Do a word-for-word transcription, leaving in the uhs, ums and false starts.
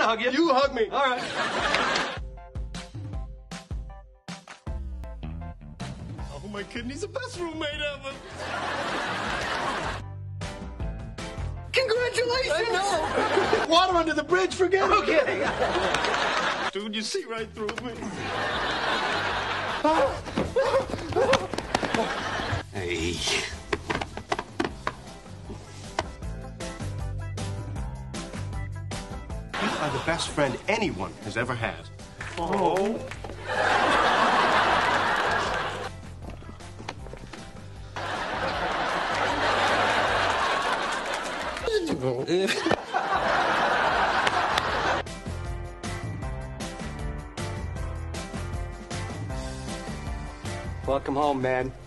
hug you. You hug me. All right. Oh, my kidney's the best roommate ever. Congratulations. I know. Water under the bridge, forget it. Okay. Dude, you see right through me. Hey. You are the best friend anyone has ever had. Oh. Welcome home, man.